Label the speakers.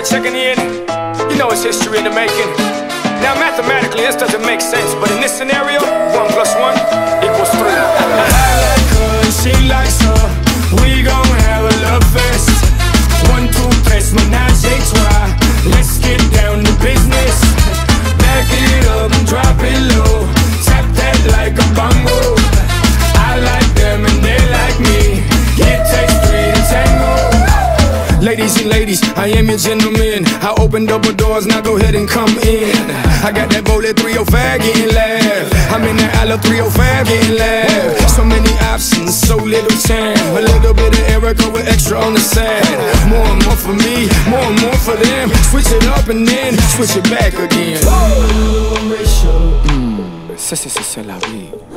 Speaker 1: there checking in, you know it's history in the making. Now mathematically this doesn't make sense, but in this scenario, 1 + 1 = 3.
Speaker 2: I like her and she likes her. We gon' have a love fest. 1, 2, 3, menage a trois. Let's get down to business. Back it up and drop it low. Tap that like a bongo. I like them and they like me. It takes 3 to tango. Ladies and ladies, I am your gentleman. I open double doors, now go ahead and come in. I got that bullet 305 getting laugh. I'm in that Isla 305 getting laugh. So many options, so little time. A little bit of Erica with extra on the side. More and more for me, more and more for them. Switch it up and then switch it back again.
Speaker 1: C'est la vie.